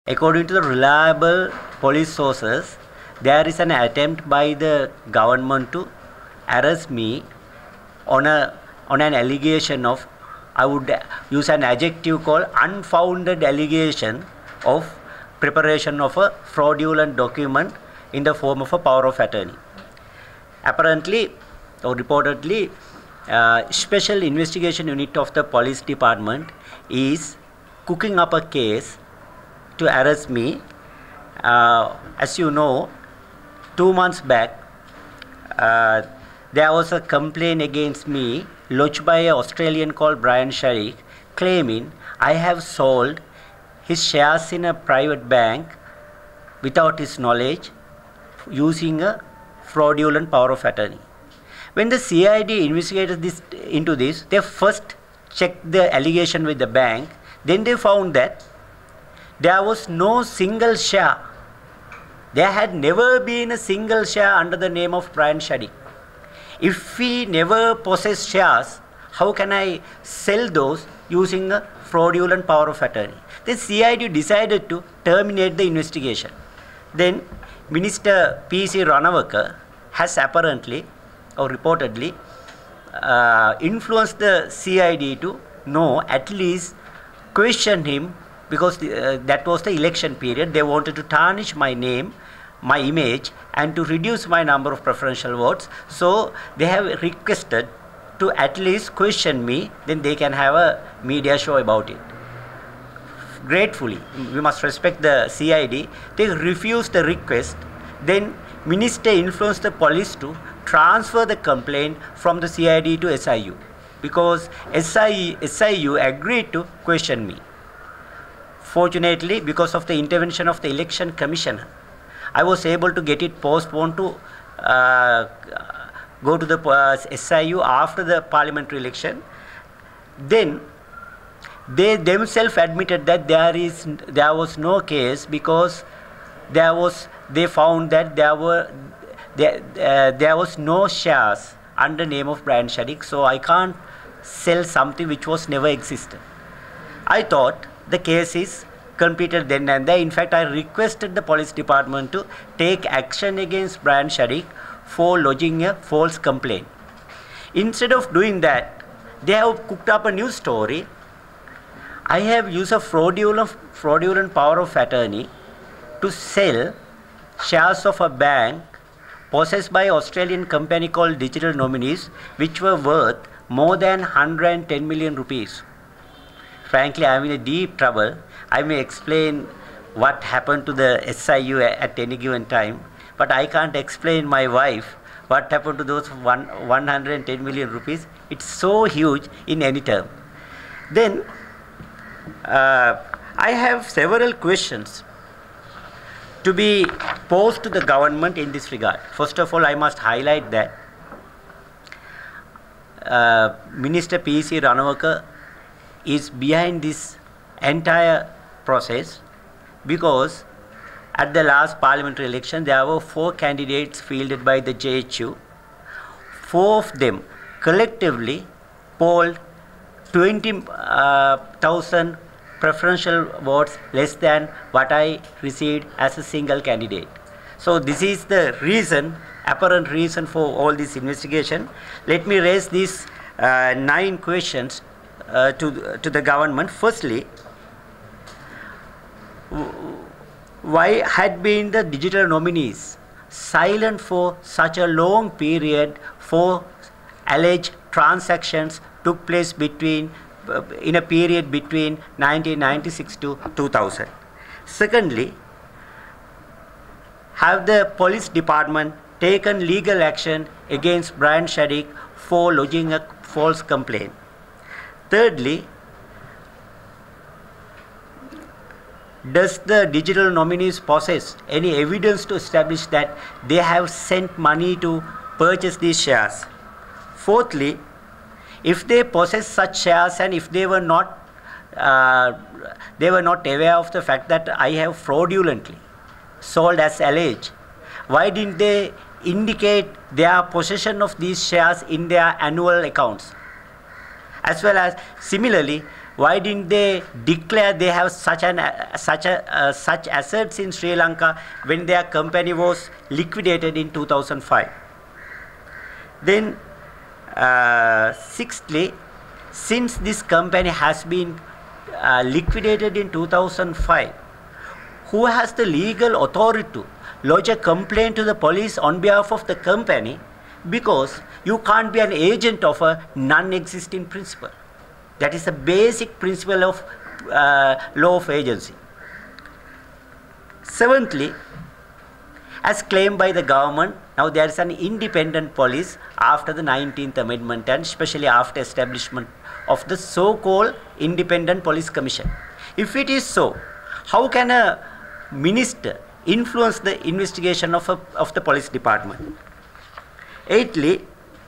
According to the reliable police sources, there is an attempt by the government to arrest me on an allegation of, I would use an adjective called unfounded allegation of preparation of a fraudulent document in the form of a power of attorney. Apparently or reportedly, special investigation unit of the police department is cooking up a case to arrest me. As you know, 2 months back, there was a complaint against me lodged by an Australian called Brian Sharick, claiming I have sold his shares in a private bank without his knowledge using a fraudulent power of attorney. When the CID investigated into this, they first checked the allegation with the bank. Then they found that there was no single share. There had never been a single share under the name of Brian Sharick. If we never possess shares, how can I sell those using a fraudulent power of attorney? The CID decided to terminate the investigation. Then Minister P.C. Ranawaka has apparently or reportedly influenced the CID to at least question him, because that was the election period. They wanted to tarnish my name, my image, and to reduce my number of preferential votes. So they have requested to at least question me, then they can have a media show about it. Gratefully, we must respect the CID. They refused the request. Then Minister influenced the police to transfer the complaint from the CID to SIU, because SIU agreed to question me. Fortunately, because of the intervention of the election commissioner, I was able to get it postponed to go to the SIU after the parliamentary election. Then they themselves admitted that there was no case, because they found that there was no shares under name of Brian Sharick, so I can't sell something which was never existed. I thought the case is completed then and there. In fact, I requested the police department to take action against Brian Sharick for lodging a false complaint. Instead of doing that, they have cooked up a new story. I have used a fraudulent power of attorney to sell shares of a bank possessed by an Australian company called Digital Nominees, which were worth more than 110 million rupees. Frankly, I am in a deep trouble. I may explain what happened to the SIU at any given time, but I can't explain my wife what happened to those 110 million rupees. It's so huge in any term. Then I have several questions to be posed to the government in this regard. First of all, I must highlight that Minister P.C. Ranawaka is behind this entire process, because at the last parliamentary election there were 4 candidates fielded by the JHU. 4 of them collectively polled 20,000 preferential votes less than what I received as a single candidate. So this is the reason, apparent reason for all this investigation. Let me raise these 9 questions to the government. Firstly, why had been the Digital Nominees silent for such a long period for alleged transactions took place in a period between 1996 to 2000? Secondly, have the police department taken legal action against Brian Sharick for lodging a false complaint? Thirdly, does the Digital Nominees possess any evidence to establish that they have sent money to purchase these shares? Fourthly, if they possess such shares and if they were not aware of the fact that I have fraudulently sold as alleged, why didn't they indicate their possession of these shares in their annual accounts? As well as similarly, Why didn't they declare they have such assets in Sri Lanka when their company was liquidated in 2005? Then, sixthly, since this company has been liquidated in 2005, who has the legal authority to lodge a complaint to the police on behalf of the company, because you can't be an agent of a non-existing principle. That is a basic principle of law of agency. Seventhly, as claimed by the government, now there is an independent police after the 19th Amendment and especially after establishment of the so-called Independent Police Commission. If it is so, how can a minister influence the investigation of the police department? Eighthly,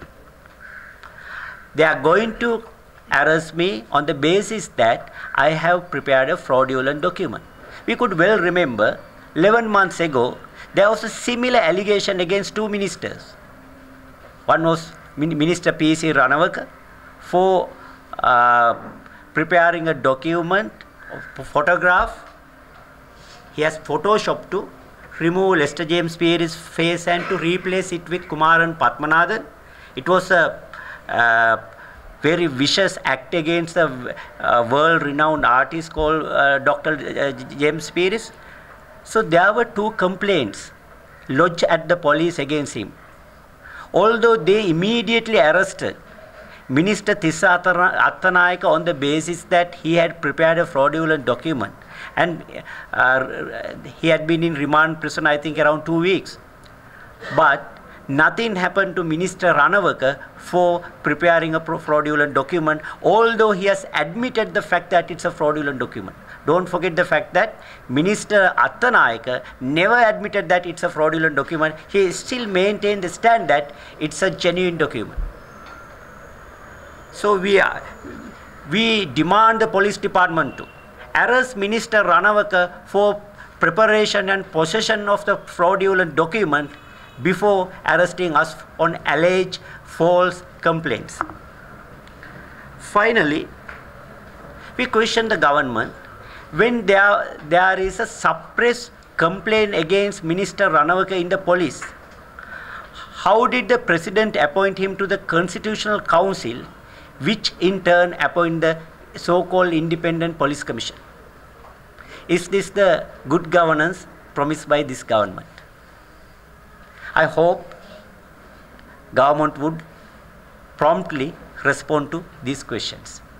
they are going to arrest me on the basis that I have prepared a fraudulent document. We could well remember 11 months ago there was a similar allegation against two ministers. One was Minister P.C. Ranawaka for preparing a document, a photograph. He has photoshopped to remove Lester James Peary's face and to replace it with Kumaran Padmanathan. It was a very vicious act against a world-renowned artist called Dr. James Peary. So there were two complaints lodged at the police against him. Although they immediately arrested Minister Tissa Attanayake on the basis that he had prepared a fraudulent document, and he had been in remand prison, I think, around 2 weeks. But nothing happened to Minister Ranawaka for preparing a fraudulent document, although he has admitted the fact that it's a fraudulent document. Don't forget the fact that Minister Attanayake never admitted that it's a fraudulent document. He still maintained the stand that it's a genuine document. So we demand the police department to arrest Minister Ranawaka for preparation and possession of the fraudulent document before arresting us on alleged false complaints. Finally, we question the government when there is a suppressed complaint against Minister Ranawaka in the police. How did the President appoint him to the Constitutional Council, which in turn appoint the so-called Independent Police Commission? Is this the good governance promised by this government? I hope government would promptly respond to these questions.